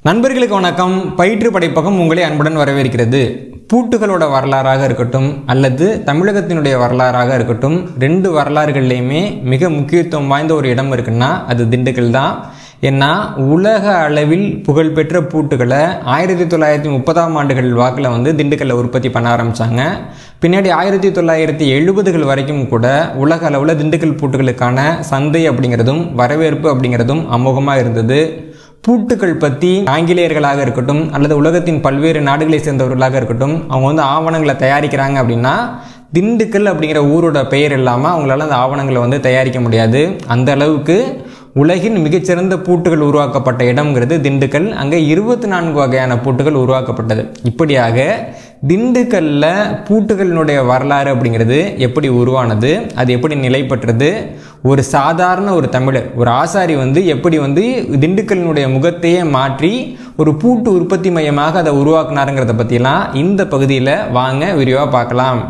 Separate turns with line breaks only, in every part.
நண்பர்களுக்கு வணக்கம். பயிற்று படைப்பகம் உங்களை அன்புடன் வரவேற்கிறது. பூட்டுகளோட வரலாறாக இருக்கட்டும் அல்லது தமிழகத்தினுடைய வரலாறாக இருக்கட்டும், ரெண்டு வரலாறுகள்லையுமே மிக முக்கியத்துவம் வாய்ந்த ஒரு இடம் இருக்குன்னா அது திண்டுக்கல் தான். ஏன்னா உலக அளவில் புகழ்பெற்ற பூட்டுகளை 1930ஆம் ஆண்டுகள் வாக்கில் திண்டுக்கல்ல உற்பத்தி பண்ண ஆரம்பித்தாங்க. பின்னாடி 1970கள் வரைக்கும் கூட உலக அளவில் திண்டுக்கல் பூட்டுகளுக்கான சந்தை அப்படிங்கிறதும் வரவேற்பு அப்படிங்கிறதும் அமோகமாக இருந்தது. பூட்டுக்கள் பற்றி ஆங்கிலேயர்களாக இருக்கட்டும் அல்லது உலகத்தின் பல்வேறு நாடுகளை சேர்ந்தவர்களாக இருக்கட்டும், அவங்க ஆவணங்களை தயாரிக்கிறாங்க அப்படின்னா திண்டுக்கல் அப்படிங்கிற ஊரோட பெயர் இல்லாமல் அவங்களால அந்த ஆவணங்களை தயாரிக்க முடியாது. அந்த அளவுக்கு உலகின் மிகச்சிறந்த பூட்டுகள் உருவாக்கப்பட்ட இடம்ங்கிறது திண்டுக்கல். அங்கே 24 வகையான பூட்டுகள் உருவாக்கப்பட்டது. இப்படியாக திண்டுக்கல்ல பூட்டுகளினுடைய வரலாறு அப்படிங்கிறது எப்படி உருவானது, அது எப்படி நிலைப்பற்றது, ஒரு சாதாரண ஒரு தமிழர் ஒரு ஆசாரி எப்படி திண்டுக்கலினுடைய முகத்தையே மாற்றி ஒரு பூட்டு உற்பத்தி மையமாக அதை உருவாக்குனாருங்கிறத பற்றிலாம் இந்த பகுதியில் வாங்க விரிவாக பார்க்கலாம்.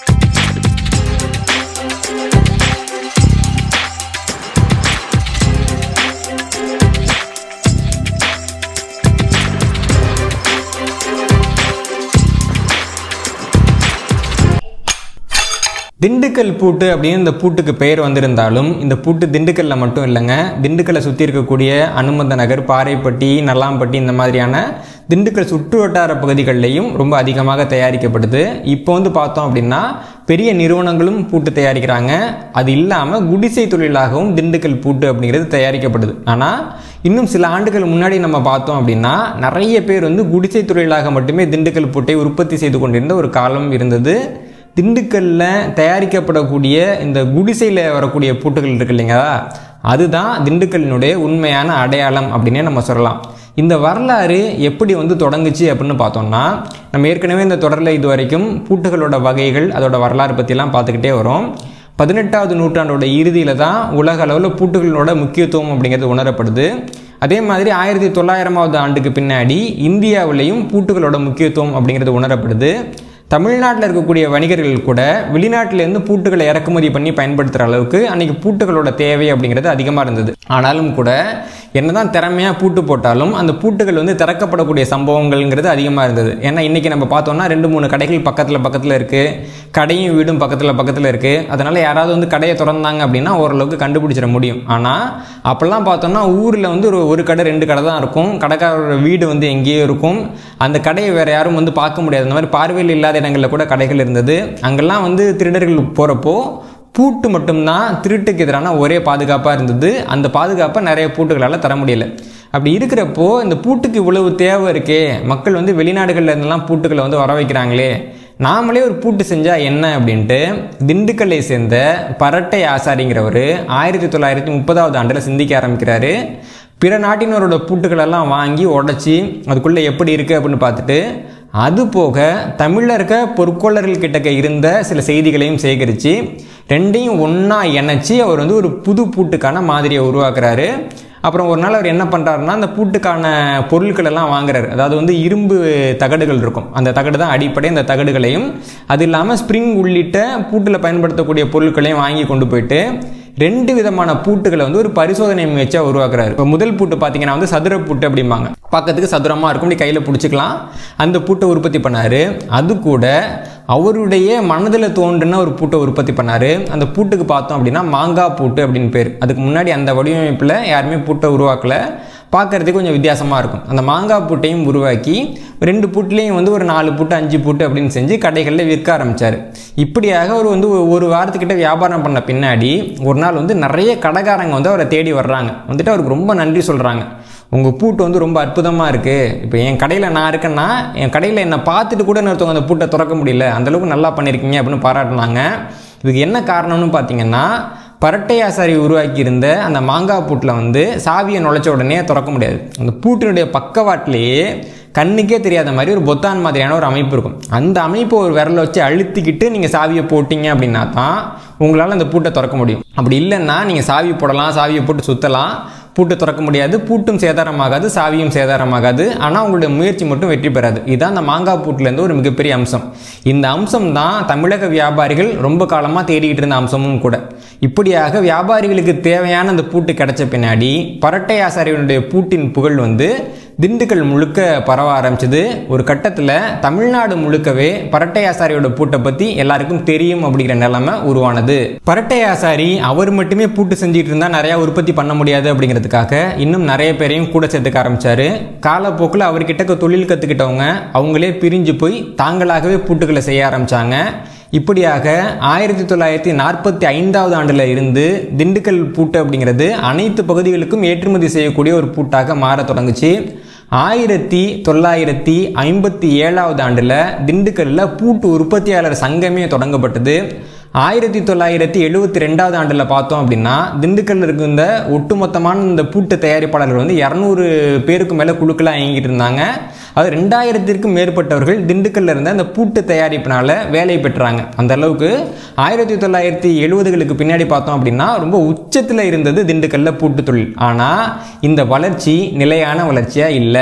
திண்டுக்கல் பூட்டு அப்படின்னு இந்த பூட்டுக்கு பெயர் வந்திருந்தாலும் இந்த பூட்டு திண்டுக்கல்ல மட்டும் இல்லைங்க. திண்டுக்கல்லை சுற்றி இருக்கக்கூடிய அனுமந்த நகர், பாறைப்பட்டி, நல்லாம்பட்டி இந்த மாதிரியான திண்டுக்கல் சுற்று வட்டார பகுதிகளிலையும் ரொம்ப அதிகமாக தயாரிக்கப்படுது. இப்போ பார்த்தோம் அப்படின்னா பெரிய நிறுவனங்களும் பூட்டு தயாரிக்கிறாங்க. அது இல்லாமல் குடிசை தொழிலாகவும் திண்டுக்கல் பூட்டு அப்படிங்கிறது தயாரிக்கப்படுது. ஆனால் இன்னும் சில ஆண்டுகள் முன்னாடி நம்ம பார்த்தோம் அப்படின்னா நிறைய பேர் குடிசை தொழிலாக மட்டுமே திண்டுக்கல் பூட்டை உற்பத்தி செய்து கொண்டிருந்த ஒரு காலம் இருந்தது. திண்டுக்கல்ல தயாரிக்கப்படக்கூடிய இந்த குடிசையில் வரக்கூடிய பூட்டுகள் இருக்கு இல்லைங்களா, அதுதான் திண்டுக்கல்லினுடைய உண்மையான அடையாளம் அப்படின்னே நம்ம சொல்லலாம். இந்த வரலாறு எப்படி தொடங்குச்சு அப்படின்னு பார்த்தோம்னா, நம்ம ஏற்கனவே இந்த தொடரில் இது வரைக்கும் பூட்டுகளோட வகைகள் அதோட வரலாறு பற்றிலாம் பார்த்துக்கிட்டே வரோம். 18வது நூற்றாண்டோட இறுதியில் தான் உலக அளவில் பூட்டுகளோட முக்கியத்துவம் அப்படிங்கிறது உணரப்படுது. அதே மாதிரி 1900ஆவது ஆண்டுக்கு பின்னாடி இந்தியாவிலையும் பூட்டுகளோட முக்கியத்துவம் அப்படிங்கிறது உணரப்படுது. தமிழ்நாட்டில் இருக்கக்கூடிய வணிகர்கள் கூட வெளிநாட்டிலேருந்து பூட்டுகளை இறக்குமதி பண்ணி பயன்படுத்துகிற அளவுக்கு அன்றைக்கி பூட்டுகளோட தேவை அப்படிங்கிறது அதிகமாக இருந்தது. ஆனாலும் கூட என்னதான் திறமையாக பூட்டு போட்டாலும் அந்த பூட்டுகள் திறக்கப்படக்கூடிய சம்பவங்கள்ங்கிறது அதிகமாக இருந்தது. ஏன்னா இன்றைக்கி நம்ம பார்த்தோம்னா 2-3 கடைகள் பக்கத்தில் இருக்குது, கடையும் வீடும் பக்கத்தில் இருக்குது. அதனால் யாராவது கடையை திறந்தாங்க அப்படின்னா ஓரளவுக்கு கண்டுபிடிச்சிட முடியும். ஆனால் அப்போல்லாம் பார்த்தோம்னா ஊரில் ஒரு கடை 2 கடை தான் இருக்கும். கடைக்காரரோட வீடு எங்கேயோ இருக்கும். அந்த கடையை வேறு யாரும் பார்க்க முடியாது. அந்த மாதிரி பார்வையில் இல்லாத இடங்களில் கூட கடைகள் இருந்தது. அங்கெல்லாம் திருடர்கள் போகிறப்போ பூட்டு மட்டும்தான் திருட்டுக்கு எதிரான ஒரே பாதுகாப்பாக இருந்தது. அந்த பாதுகாப்பை நிறைய பூட்டுகளால் தர முடியல. அப்படி இருக்கிறப்போ இந்த பூட்டுக்கு இவ்வளவு தேவை இருக்கே, மக்கள் வெளிநாடுகளில் இருந்தெல்லாம் பூட்டுகளை வர வைக்கிறாங்களே, நாமளே ஒரு பூட்டு செஞ்சால் என்ன அப்படின்ட்டு திண்டுக்கல்லை சேர்ந்த பரட்டை ஆசாரிங்கிறவர் 1930ஆவது ஆண்டில் சிந்திக்க ஆரம்பிக்கிறாரு. பிற நாட்டினரோட பூட்டுகளெல்லாம் வாங்கி உடச்சி அதுக்குள்ளே எப்படி இருக்குது அப்படின்னு பார்த்துட்டு, அது போக தமிழர்க பொற்கொள்ளர்கள் கிட்டக்க இருந்த சில செய்திகளையும் சேகரித்து ரெண்டையும் ஒன்றா இணைச்சி அவர் ஒரு புது பூட்டுக்கான மாதிரியை உருவாக்குறாரு. அப்புறம் ஒரு நாள் அவர் என்ன பண்ணுறாருன்னா அந்த பூட்டுக்கான பொருட்கள் எல்லாம் வாங்குறாரு. அதாவது இரும்பு தகடுகள் இருக்கும், அந்த தகடு தான் அடிப்படை. அந்த தகடுகளையும் அது இல்லாமல் ஸ்ப்ரிங் உள்ளிட்ட பூட்டில் பயன்படுத்தக்கூடிய பொருட்களையும் வாங்கி கொண்டு போயிட்டு 2 விதமான பூட்டுகளை ஒரு பரிசோதனை முயற்சியாக உருவாக்குறாரு. இப்போ முதல் பூட்டு பார்த்தீங்கன்னா சதுர பூட்டு அப்படிம்பாங்க. பக்கத்துக்கு சதுரமாக இருக்கும், இப்படி கையில் பிடிச்சிக்கலாம். அந்த பூட்டை உற்பத்தி பண்ணார். அது கூட அவருடைய மனதில் தோன்றுன ஒரு பூட்டை உற்பத்தி பண்ணார். அந்த பூட்டுக்கு பார்த்தோம் அப்படின்னா மாங்காய் பூட்டு அப்படின்னு பேர். அதுக்கு முன்னாடி அந்த வடிவமைப்பில் யாருமே பூட்டை உருவாக்கலை. பார்க்குறதுக்கு கொஞ்சம் வித்தியாசமாக இருக்கும். அந்த மாங்காய் பூட்டையும் உருவாக்கி 2 பூட்லேயும் ஒரு 4 பூட்டு 5 பூட்டு அப்படின்னு செஞ்சு கடைகளில் விற்க ஆரம்பித்தார். இப்படியாக அவர் ஒரு வாரத்துக்கிட்ட வியாபாரம் பண்ண பின்னாடி ஒரு நாள் நிறைய கடைக்காரங்க அவரை தேடி வர்றாங்க. அவருக்கு ரொம்ப நன்றி சொல்கிறாங்க. உங்கள் பூட்டு ரொம்ப அற்புதமாக இருக்குது. இப்போ என் கடையில் நான் இருக்கேன்னா என் கடையில் என்னை பார்த்துட்டு கூட ஒருத்தவங்க அந்த பூட்டை திறக்க முடியல, அந்தளவுக்கு நல்லா பண்ணியிருக்கீங்க அப்படின்னு பாராட்டினாங்க. இதுக்கு என்ன காரணம்னு பார்த்தீங்கன்னா, பரட்டை ஆசாரி உருவாக்கி இருந்த அந்த மாங்காய் பூட்டில் சாவியை நுழைச்ச உடனே திறக்க முடியாது. அந்த பூட்டினுடைய பக்கவாட்டிலேயே கண்ணுக்கே தெரியாத மாதிரி ஒரு பொத்தான் மாதிரியான ஒரு அமைப்பு இருக்கும். அந்த அமைப்பை ஒரு விரலை வச்சு அழுத்திக்கிட்டு நீங்கள் சாவியை போட்டிங்க அப்படின்னா தான் உங்களால் அந்த பூட்டை திறக்க முடியும். அப்படி இல்லைன்னா நீங்கள் சாவி போடலாம், சாவியை போட்டு சுற்றலாம், பூட்டு திறக்க முடியாது. பூட்டும் சேதாரமாகாது, சாவியும் சேதாரமாகாது. ஆனால் உங்களுடைய முயற்சி மட்டும் வெற்றி பெறாது. இதுதான் அந்த மாங்காய் பூட்டிலேருந்து ஒரு மிகப்பெரிய அம்சம். இந்த அம்சம் தான் தமிழக வியாபாரிகள் ரொம்ப காலமாக தேடிக்கிட்டு இருந்த அம்சமும் கூட. இப்படியாக வியாபாரிகளுக்கு தேவையான அந்த பூட்டு கிடைச்ச பின்னாடி பரட்டை ஆசாரியுடைய பூட்டின் புகழ் திண்டுக்கல் முழுக்க பரவ ஆரம்பிச்சது. ஒரு கட்டத்தில் தமிழ்நாடு முழுக்கவே பரட்டை ஆசாரியோட பூட்டை பற்றி எல்லாருக்கும் தெரியும் அப்படிங்கிற நிலைமை உருவானது. பரட்டை ஆசாரி அவர் மட்டுமே பூட்டு செஞ்சுட்டு இருந்தால் நிறையா உற்பத்தி பண்ண முடியாது அப்படிங்கிறதுக்காக இன்னும் நிறைய பேரையும் கூட சேர்த்துக்க ஆரம்பித்தார். காலப்போக்கில் அவர்கிட்ட தொழில் கற்றுக்கிட்டவங்க அவங்களே பிரிஞ்சு போய் தாங்களாகவே பூட்டுகளை செய்ய ஆரம்பித்தாங்க. இப்படியாக 1945 ஆண்டில் இருந்து திண்டுக்கல் பூட்டு அப்படிங்கிறது அனைத்து பகுதிகளுக்கும் ஏற்றுமதி செய்யக்கூடிய ஒரு பூட்டாக மாற தொடங்குச்சு. 1957 ஆண்டில் திண்டுக்கல்லில் பூட்டு உற்பத்தியாளர் சங்கமே தொடங்கப்பட்டது. 1972 ஆண்டில் பார்த்தோம் அப்படின்னா திண்டுக்கல்லில் இருந்த ஒட்டுமொத்தமான இந்த பூட்டு தயாரிப்பாளர்கள் வந்து 200 பேருக்கு மேலே குழுக்களாக இயங்கிட்டு இருந்தாங்க. அது 2000க்கும் மேற்பட்டவர்கள் திண்டுக்கல்லில் இருந்த இந்த பூட்டு தயாரிப்பினால வேலை பெற்றாங்க. அந்த அளவுக்கு 1970களுக்கு பின்னாடி பார்த்தோம் அப்படின்னா ரொம்ப உச்சத்தில் இருந்தது திண்டுக்கல்லில் பூட்டு தொழில். ஆனால் இந்த வளர்ச்சி நிலையான வளர்ச்சியாக இல்லை.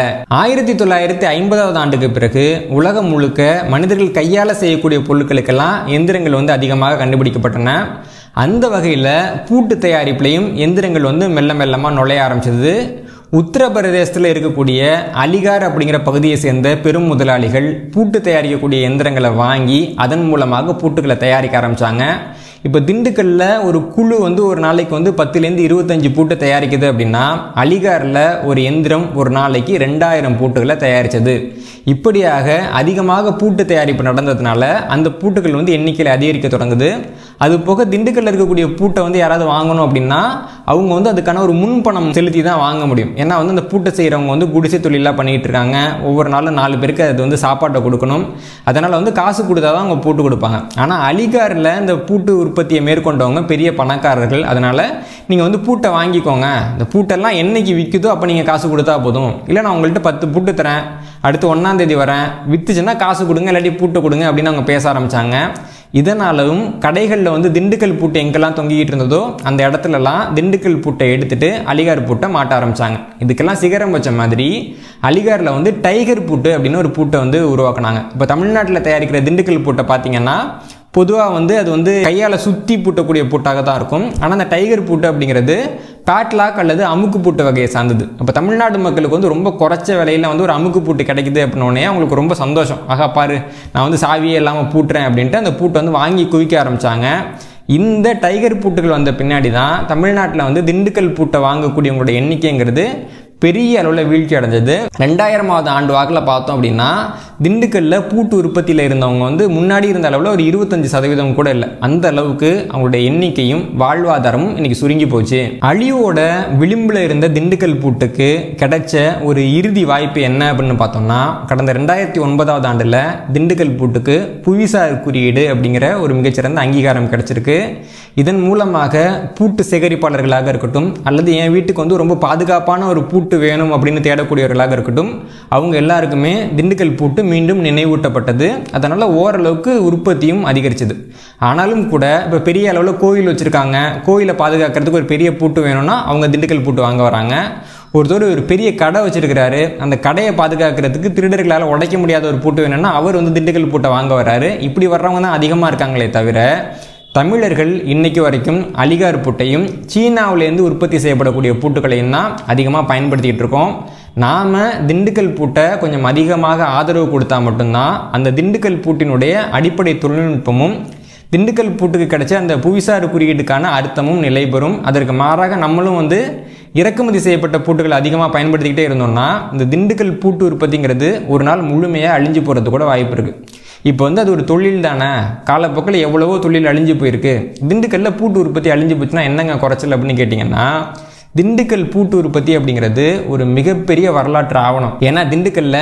1950 ஆண்டுக்கு பிறகு உலகம் முழுக்க மனிதர்கள் கையால் செய்யக்கூடிய பொருட்களுக்கெல்லாம் எந்திரங்கள் வந்து அதிகமாக கண்டுபிடிக்கப்பட்டன. அந்த வகையில் பூட்டு தயாரிப்புலையும் எந்திரங்கள் வந்து மெல்ல மெல்லமாக நுழைய ஆரம்பிச்சது. உத்தரப்பிரதேசத்தில் இருக்கக்கூடிய அலிகார் அப்படிங்கிற பகுதியை சேர்ந்த பெரும் முதலாளிகள் பூட்டு தயாரிக்கக்கூடிய எந்திரங்களை வாங்கி அதன் மூலமாக பூட்டுகளை தயாரிக்க ஆரம்பித்தாங்க. இப்போ திண்டுக்கல்லில் ஒரு குழு வந்து ஒரு நாளைக்கு வந்து 10லேருந்து 25 பூட்டு தயாரிக்குது அப்படின்னா அலிகாரில் ஒரு எந்திரம் ஒரு நாளைக்கு 2000 பூட்டுகளை தயாரித்தது. இப்படியாக அதிகமாக பூட்டு தயாரிப்பு நடந்ததுனால அந்த பூட்டுகள் வந்து எண்ணிக்கையில் அதிகரிக்க தொடங்குது. அது போக திண்டுக்கல்லில் இருக்கக்கூடிய பூட்டை வந்து யாராவது வாங்கணும் அப்படின்னா அவங்க வந்து அதுக்கான ஒரு முன்பணம் செலுத்தி தான் வாங்க முடியும். ஏன்னா வந்து அந்த பூட்டை செய்கிறவங்க வந்து குடிசை தொழிலாக பண்ணிகிட்டு இருக்காங்க. ஒவ்வொரு நாளும் 4 பேருக்கு அது வந்து சாப்பாட்டை கொடுக்கணும். அதனால் வந்து காசு கொடுத்தா தான் அவங்க பூட்டு கொடுப்பாங்க. ஆனால் அலிகாரில் இந்த பூட்டு உற்பத்தியை மேற்கொண்டவங்க பெரிய பணக்காரர்கள். அதனால் நீங்கள் வந்து பூட்டை வாங்கிக்கோங்க, இந்த பூட்டெல்லாம் என்னைக்கு விற்குதோ அப்போ நீங்கள் காசு கொடுத்தா போதும், இல்லை நான் உங்கள்கிட்ட 10 பூட்டு தரேன், அடுத்து 1ஆம் தேதி வரேன், விற்றுச்சுன்னா காசு கொடுங்க, இல்லாட்டி பூட்டை கொடுங்க அப்படின்னு அவங்க பேச ஆரம்பித்தாங்க. இதனாலும் கடைகளில் வந்து திண்டுக்கல் பூட்டை எங்கெல்லாம் தொங்கிக்கிட்டு இருந்ததோ அந்த இடத்துலலாம் திண்டுக்கல் பூட்டை எடுத்துட்டு அலிகார் பூட்டை மாட்ட ஆரம்பித்தாங்க. இதுக்கெல்லாம் சிகரம் வச்ச மாதிரி அலிகாரில் வந்து டைகர் பூட்டு அப்படின்னு ஒரு பூட்டை வந்து உருவாக்குனாங்க. இப்போ தமிழ்நாட்டில் தயாரிக்கிற திண்டுக்கல் பூட்டை பார்த்தீங்கன்னா பொதுவாக வந்து அது வந்து கையால் சுற்றி பூட்டக்கூடிய பூட்டாக தான் இருக்கும். ஆனால் அந்த டைகர் பூட்டு அப்படிங்கிறது பேட்லாக் அல்லது அமுக்கு பூட்டு வகையை சார்ந்தது. இப்போ தமிழ்நாடு மக்களுக்கு வந்து ரொம்ப குறைச்ச விலையில் வந்து ஒரு அமுக்கு பூட்டு கிடைக்குது அப்படின்னோடனே அவங்களுக்கு ரொம்ப சந்தோஷம். ஆகா பாரு, நான் வந்து சாவியே இல்லாமல் பூட்டுறேன் அப்படின்ட்டு அந்த பூட்டை வந்து வாங்கி குவிக்க ஆரம்பித்தாங்க. இந்த டைகர் பூட்டுகள் வந்த பின்னாடி தான் தமிழ்நாட்டில் வந்து திண்டுக்கல் பூட்டை வாங்கக்கூடியவங்களோட எண்ணிக்கைங்கிறது பெரிய அளவில் வீழ்ச்சி அடைஞ்சது. 2000ஆவது ஆண்டு வாக்கில் பார்த்தோம் அப்படின்னா திண்டுக்கல்லில் பூட்டு உற்பத்தியில் இருந்தவங்க வந்து முன்னாடி இருந்த அளவில் ஒரு 25% கூட இல்லை. அந்த அளவுக்கு அவங்களுடைய எண்ணிக்கையும் வாழ்வாதாரமும் இன்னைக்கு சுருங்கி போச்சு. அழிவோட விளிம்பில் இருந்த திண்டுக்கல் பூட்டுக்கு கிடைச்ச ஒரு இறுதி வாய்ப்பு என்ன அப்படின்னு பார்த்தோம்னா கடந்த 2009ஆவது ஆண்டில் திண்டுக்கல் பூட்டுக்கு புவிசார் குறியீடு அப்படிங்கிற ஒரு மிகச்சிறந்த அங்கீகாரம் கிடைச்சிருக்கு. இதன் மூலமாக பூட்டு சேகரிப்பாளர்களாக இருக்கட்டும் அல்லது என் வீட்டுக்கு வந்து ரொம்ப பாதுகாப்பான ஒரு பூட்டு வேணும் அப்படின்னு தேடக்கூடியவர்களாக இருக்கட்டும் அவங்க எல்லாருக்குமே திண்டுக்கல் பூட்டு மீண்டும் நினைவூட்டப்பட்டது. அதனால் ஓரளவுக்கு உற்பத்தியும் அதிகரிச்சது. ஆனாலும் கூட இப்போ பெரிய அளவில் கோவில் வச்சுருக்காங்க, கோவிலை பாதுகாக்கிறதுக்கு ஒரு பெரிய பூட்டு வேணும்னா அவங்க திண்டுக்கல் பூட்டு வாங்க வராங்க. ஒருத்தர் ஒரு பெரிய கடை வச்சிருக்கிறாரு, அந்த கடையை பாதுகாக்கிறதுக்கு திருடர்களால் உடைக்க முடியாத ஒரு பூட்டு வேணும்னா அவர் வந்து திண்டுக்கல் பூட்டை வாங்க வர்றாரு. இப்படி வர்றவங்க தான் அதிகமாக இருக்காங்களே தவிர தமிழர்கள் இன்னைக்கு வரைக்கும் அலிகார் பூட்டையும் சீனாவிலேருந்து உற்பத்தி செய்யப்படக்கூடிய பூட்டுகளையும் தான் அதிகமாக பயன்படுத்திக்கிட்டு இருக்கோம். நாம் திண்டுக்கல் பூட்டை கொஞ்சம் அதிகமாக ஆதரவு கொடுத்தா மட்டும்தான் அந்த திண்டுக்கல் பூட்டினுடைய அடிப்படை தொழில்நுட்பமும் திண்டுக்கல் பூட்டுக்கு கிடைச்ச அந்த புவிசார் குறியீட்டுக்கான அர்த்தமும் நிலை பெறும். அதற்கு மாறாக நம்மளும் வந்து இறக்குமதி செய்யப்பட்ட பூட்டுகளை அதிகமாக பயன்படுத்திக்கிட்டே இருந்தோம்னா இந்த திண்டுக்கல் பூட்டு உற்பத்திங்கிறது ஒரு நாள் முழுமையாக அழிஞ்சு போகிறது கூட வாய்ப்பு இருக்குது. இப்போ வந்து அது ஒரு தொழில் தானே, காலப்போக்கில் எவ்வளவோ தொழில் அழிஞ்சு போயிருக்கு. திண்டுக்கல்லில் பூட்டு உற்பத்தி அழிஞ்சு போச்சுன்னா என்னங்க குறைச்சல் அப்படின்னு கேட்டிங்கன்னா திண்டுக்கல் பூட்டு உற்பத்தி அப்படிங்கிறது ஒரு மிகப்பெரிய வரலாற்று ஆவணம். ஏன்னா திண்டுக்கல்ல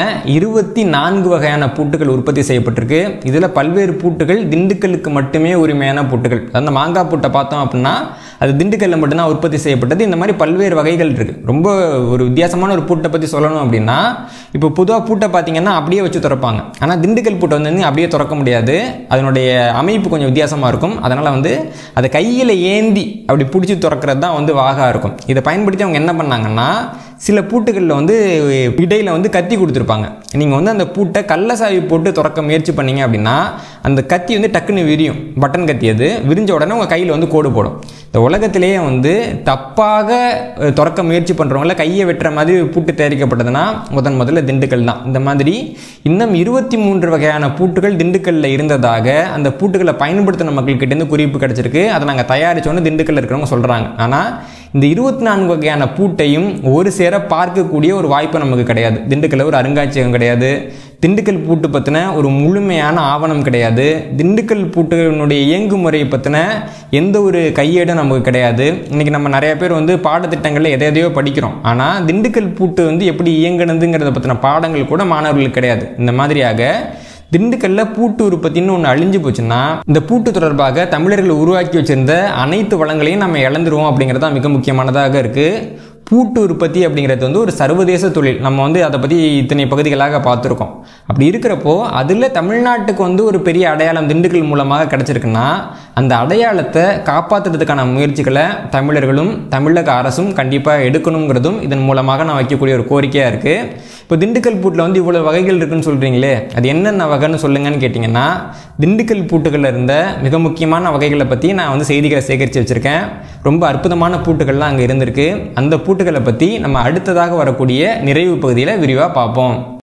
24 வகையான பூட்டுகள் உற்பத்தி செய்யப்பட்டிருக்கு. இதில் பல்வேறு பூட்டுகள் திண்டுக்கலுக்கு மட்டுமே உரிமையான பூட்டுகள். அந்த மாங்காய் பூட்டை பார்த்தோம் அப்படின்னா அது திண்டுக்கல்ல மட்டும்தான் உற்பத்தி செய்யப்பட்டது. இந்த மாதிரி பல்வேறு வகைகள் இருக்குது. ரொம்ப ஒரு வித்தியாசமான ஒரு பூட்டை பற்றி சொல்லணும் அப்படின்னா இப்போ பொதுவாக பூட்டை பார்த்தீங்கன்னா அப்படியே வச்சு திறப்பாங்க. ஆனால் திண்டுக்கல் பூட்டை வந்து அப்படியே திறக்க முடியாது. அதனுடைய அமைப்பு கொஞ்சம் வித்தியாசமாக இருக்கும். அதனால் வந்து அதை கையில் ஏந்தி அப்படி பிடிச்சி திறக்கிறது தான் வந்து வாகா இருக்கும். இதை பயன்படுத்தி அவங்க என்ன பண்ணாங்கன்னா சில பூட்டுகளில் வந்து இடையில் வந்து கத்தி கொடுத்துருப்பாங்க. நீங்கள் வந்து அந்த பூட்டை கள்ளசாவி போட்டு திறக்க முயற்சி பண்ணீங்க அப்படின்னா அந்த கத்தி வந்து டக்குன்னு விரியும். பட்டன் கத்தி அது விரிஞ்ச உடனே உங்கள் கையில் வந்து கோடு போடும். இந்த உலகத்திலேயே வந்து தப்பாக திறக்க முயற்சி பண்ணுறவங்கள கையை வெட்டுற மாதிரி பூட்டு தயாரிக்கப்பட்டதுன்னா முதல்ல திண்டுக்கல் தான். இந்த மாதிரி இன்னும் 23 வகையான பூட்டுகள் திண்டுக்கல்லில் இருந்ததாக அந்த பூட்டுகளை பயன்படுத்தின மக்கள்கிட்டேருந்து குறிப்பு கிடச்சிருக்கு. அதை நாங்கள் தயாரித்தோன்னு திண்டுக்கல்லில் இருக்கிறவங்க சொல்கிறாங்க. ஆனால் இந்த 24 வகையான பூட்டையும் ஒரு சேர பார்க்கக்கூடிய ஒரு வாய்ப்பு நமக்கு கிடையாது. திண்டுக்கல்ல ஒரு அருங்காட்சியகம் கிடையாது. திண்டுக்கல் பூட்டு பற்றின ஒரு முழுமையான ஆவணம் கிடையாது. திண்டுக்கல் பூட்டுகளுடைய இயங்குமுறை பற்றின எந்த ஒரு கையேடும் நமக்கு கிடையாது. இன்றைக்கி நம்ம நிறைய பேர் வந்து பாடத்திட்டங்களில் எதையோ படிக்கிறோம். ஆனால் திண்டுக்கல் பூட்டு வந்து எப்படி இயங்குனதுங்கிறத பற்றின பாடங்கள் கூட மாணவர்களுக்கு கிடையாது. இந்த மாதிரியாக திண்டுக்கல்ல பூட்டு உற்பத்தின்னு ஒன்று அழிஞ்சு போச்சுன்னா இந்த பூட்டு தொடர்பாக தமிழர்கள் உருவாக்கி வச்சிருந்த அனைத்து வளங்களையும் நம்ம இழந்துருவோம் அப்படிங்கிறது தான் மிக முக்கியமானதாக இருக்குது. பூட்டு உற்பத்தி அப்படிங்கிறது வந்து ஒரு சர்வதேச தொழில். நம்ம வந்து அதை பற்றி இத்தனை பகுதிகளாக பார்த்துருக்கோம். அப்படி இருக்கிறப்போ அதில் தமிழ்நாட்டுக்கு வந்து ஒரு பெரிய அடையாளம் திண்டுக்கல் மூலமாக கிடச்சிருக்குன்னா அந்த அடையாளத்தை காப்பாற்றுறதுக்கான முயற்சிகளை தமிழர்களும் தமிழக அரசும் கண்டிப்பாக எடுக்கணுங்கிறதும் இதன் மூலமாக நான் வைக்கக்கூடிய ஒரு கோரிக்கையாக இருக்குது. இப்போ திண்டுக்கல் பூட்டில் வந்து இவ்வளோ வகைகள் இருக்குன்னு சொல்கிறீங்களே, அது என்னென்ன வகைன்னு சொல்லுங்கன்னு கேட்டிங்கன்னா திண்டுக்கல் பூட்டுகளில் இருந்த மிக முக்கியமான வகைகளை பற்றி நான் வந்து செய்திகளை சேகரித்து வச்சுருக்கேன். ரொம்ப அற்புதமான பூட்டுகள்லாம் அங்கே இருந்திருக்கு. அந்த பூட்டுகளை பற்றி நம்ம அடுத்ததாக வரக்கூடிய நிறைவு பகுதியில் விரிவாக பார்ப்போம்.